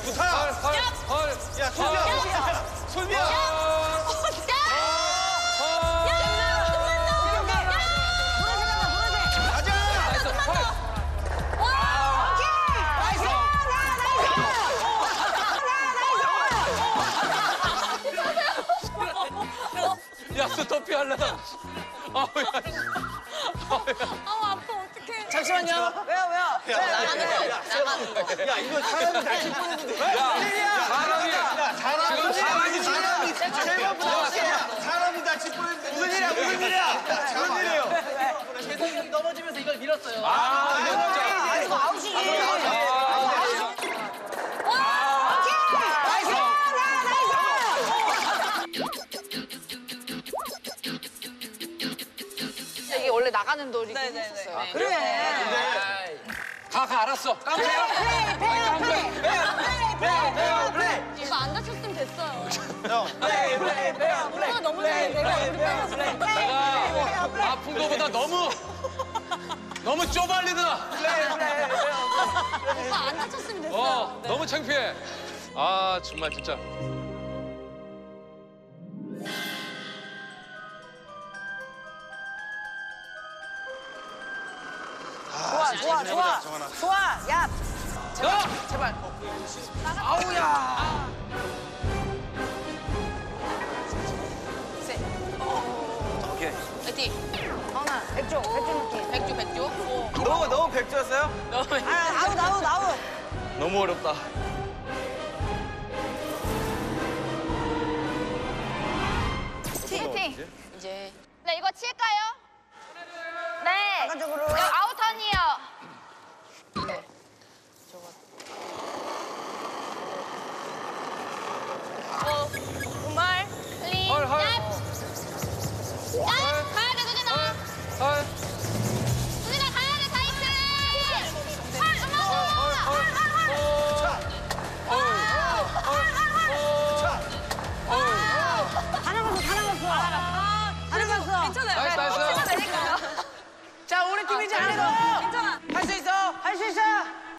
좋다. 야, 솔비야. 야, 스토피 하려다. 아우 아파 어떡해. 잠시만요. 왜요? 야, 이거 사람이 다칠 뻔했는데. 사람이 다칠 뻔했는데. 무슨 일이야? 무슨 일이에요? 재성이 넘어지면서 이걸 밀었어요. 이거 아웃이지. 이게 원래 나가는 돌이긴 했었어요. 그래. 가, 알았어. 깡패야? 플레이. 이거 안 다쳤으면 됐어요. 형. 오빠 너무 잘해. 내가 우리 빼놨어. 내가 아픈 거보다 너무 쪼발리더라. 오빠 안 다쳤으면 됐어요. 너무 창피해. 아, 정말 진짜. 좋아. 야. 제발. 아우야. 오케이. 파이팅. 하나. 백조 느낌. 백조. 너무 백조였어요? 아웃. 너무 어렵다. 파이팅. 이제. 네, 이거 칠까요? 네. 바깥쪽으로. 아웃